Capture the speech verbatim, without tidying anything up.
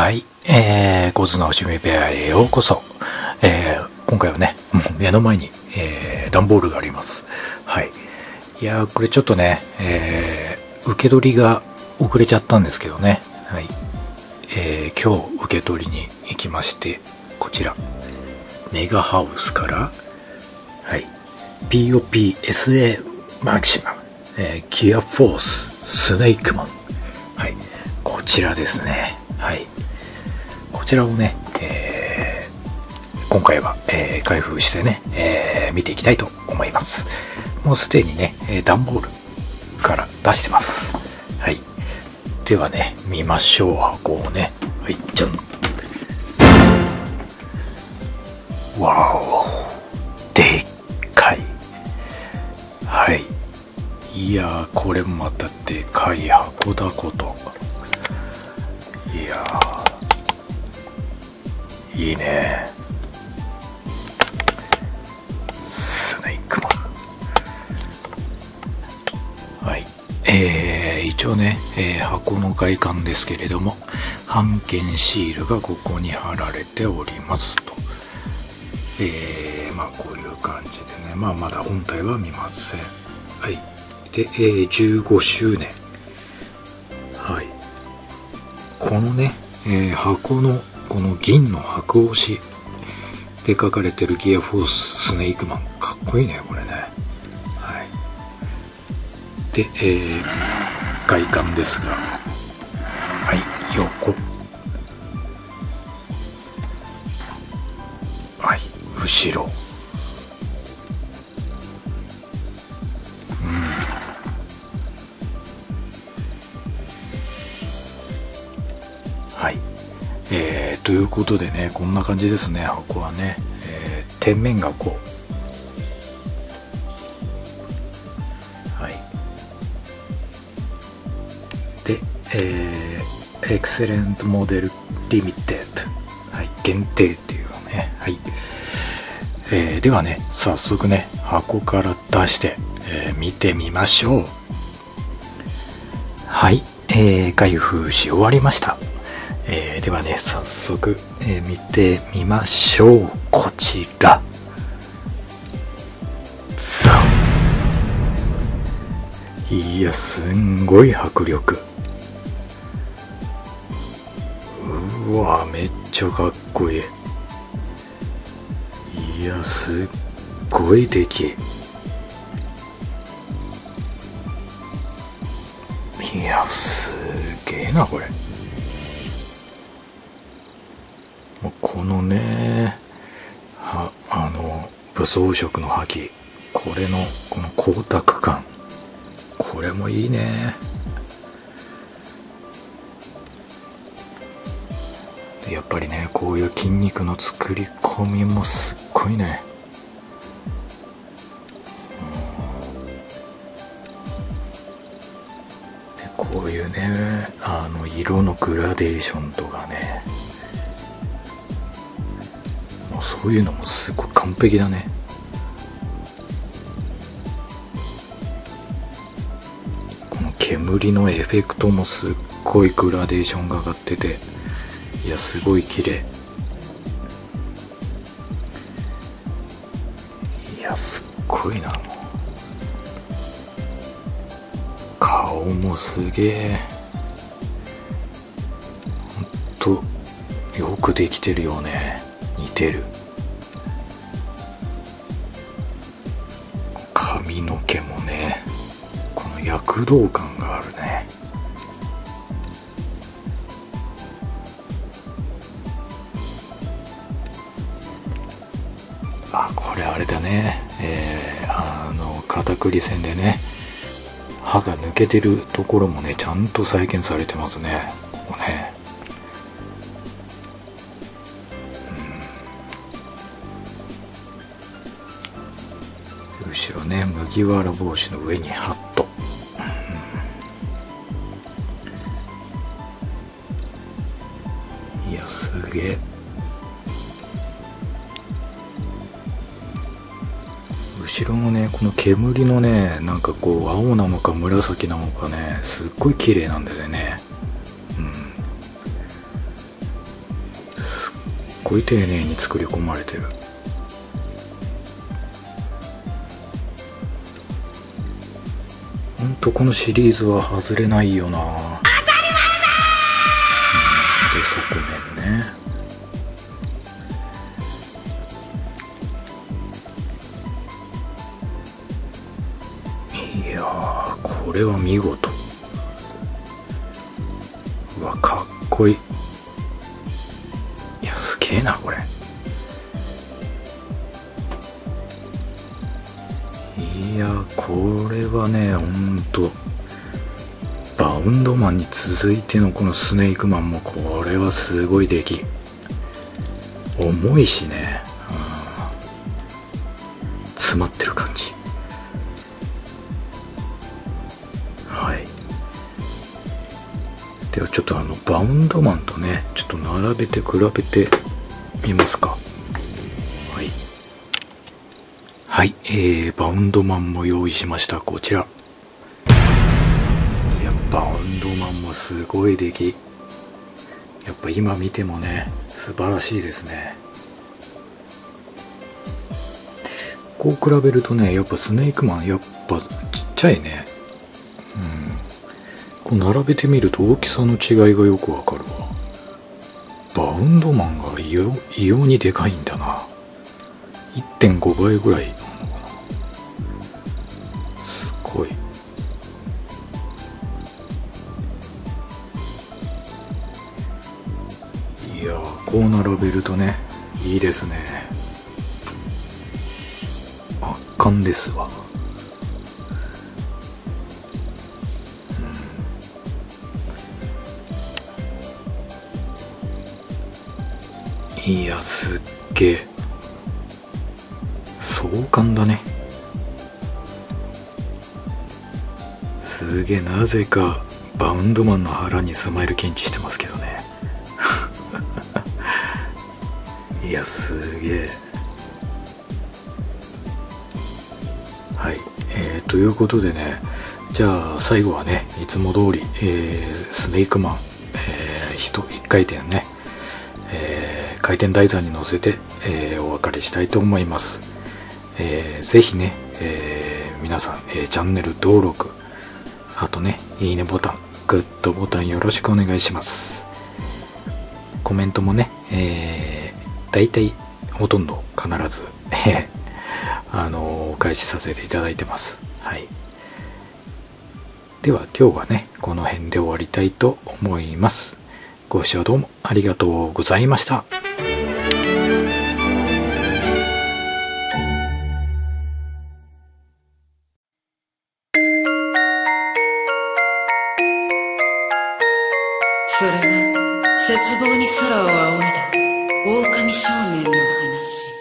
はい、えー、コズの趣味部屋へようこそ。えー、今回はね、もう目の前に、えー、段ボールがあります。はい。いやー、これちょっとね、えー、受け取りが遅れちゃったんですけどね。はい。えー、今日受け取りに行きまして、こちら、メガハウスから、はい、ピーオーピーエスエー マキシマム、えー、ギアフォーススネークマン。はい。こちらですね。はい。こちらをね、えー、今回は、えー、開封してね、えー、見ていきたいと思います。もうすでにね、段ボールから出してます。はい。ではね、見ましょう。箱をね。はい、じゃん。わお、でっかい。はい。いやー、これまたでかい箱だこと。いやー、いいね。スネークマン。はい。えー、一応ね、えー、箱の外観ですけれども、版権シールがここに貼られておりますと。えー、まあこういう感じでね、まあまだ本体は見ません。はい。で、えー、じゅうごしゅうねん。はい。このね、えー、箱のこの銀の箔押しで書かれてるギアフォーススネークマン、かっこいいねこれね。はい。で、えー、外観ですが、はい、横、はい、後ろ、はい、えー、ということでね、こんな感じですね。箱はね、えー、天面がこう、はい、で、えー、エクセレントモデルリミテッド、はい、限定っていうのね。はい、えー、ではね、早速ね、箱から出して、えー、見てみましょう。はい、えー、開封し終わりました。えー、ではね、早速、えー、見てみましょう。こちら。ザン。いや、すんごい迫力。うわ、めっちゃかっこいい。いや、すっごい出来。いや、すげえな、これ。もうこのね、はあの武装色の覇気、これのこの光沢感、これもいいね。でやっぱりね、こういう筋肉の作り込みもすっごいね。でこういうね、あの色のグラデーションとかね、そういうのもすごい完璧だね。この煙のエフェクトもすっごいグラデーションが上がってて、いや、すごい綺麗。いや、すっごいな。顔もすげえ、ほんとよくできてるよね。似てる。髪の毛もね、この躍動感があるね。あ、これあれだね、えー、あの片栗線でね、歯が抜けてるところもね、ちゃんと再現されてますね。ここね、後ろね、麦わら帽子の上にハット、うん、いや、すげえ。後ろのね、この煙のね、なんかこう青なのか紫なのかね、すっごい綺麗なんですよね。 ごい丁寧に作り込まれてる。ほんとこのシリーズは外れないよな。当たり前だー。で底面ね。いやー、これは見事。うわ、かっこいい。いや、すげえなこれ。いや、これはね、ほんとバウンドマンに続いてのこのスネークマンもこれはすごい出来。重いしね、うん、詰まってる感じ。はい。ではちょっとあのバウンドマンとねちょっと並べて比べてみますか。はいはい、えー、バウンドマンも用意しました。こちら。いや、バウンドマンもすごい出来。やっぱ今見てもね素晴らしいですね。こう比べるとねやっぱスネークマンやっぱちっちゃいね。うん、こう並べてみると大きさの違いがよくわかるわ。バウンドマンが異様、異様にでかいんだな。いってんごばいぐらいなのかな。すごい。いやー、こう並べるとねいいですね。圧巻ですわ。うん、いや、すっげえ壮観だね。すげえ、なぜかバウンドマンの腹にスマイル検知してますけどね。いや、すげえ。はい、えー、ということでね、じゃあ最後はねいつも通り、えー、スネークマン、えー、一回転ね、えー、回転台座に乗せて、えー、お別れしたいと思います。えー、ぜひね、えー、皆さん、えー、チャンネル登録、あとねいいねボタン、グッドボタンよろしくお願いします。コメントもね、えー、大体ほとんど必ずあのお返しさせていただいてます。はい。では今日はねこの辺で終わりたいと思います。ご視聴どうもありがとうございました。 それは絶望に空を仰いだ狼少年の話。